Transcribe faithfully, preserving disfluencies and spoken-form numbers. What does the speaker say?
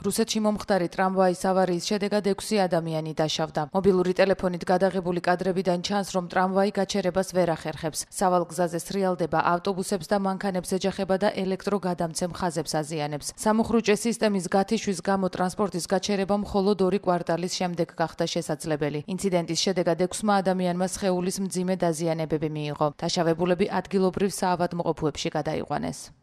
რუსეთში მომხდარი ტრამვაის ავარიის შედეგად ექვსი ადამიანი დაშავდა. მობილური ტელეფონით გადაღებული კადრებიდან ჩანს, რომ ტრამვაი გაჩერებას ვერ ახერხებს. სავალგზაზე სრიალდება, ავტობუსებს და მანქანებს ეჯახება და ელექტროგადამცემ ხაზებს აზიანებს. სამუხრუჭე სისტემის გათიშვის გამო ტრანსპორტის გაჩერება მხოლოდ ორი კვარტალის შემდეგ გახდა შესაძლებელი. ინციდენტის შედეგად ექვსმა ადამიანმა სხეულის მძიმე დაზიანებები მიიღო. დაშავებულები ადგილობრივ საავადმყოფოებში გადაიყვანეს.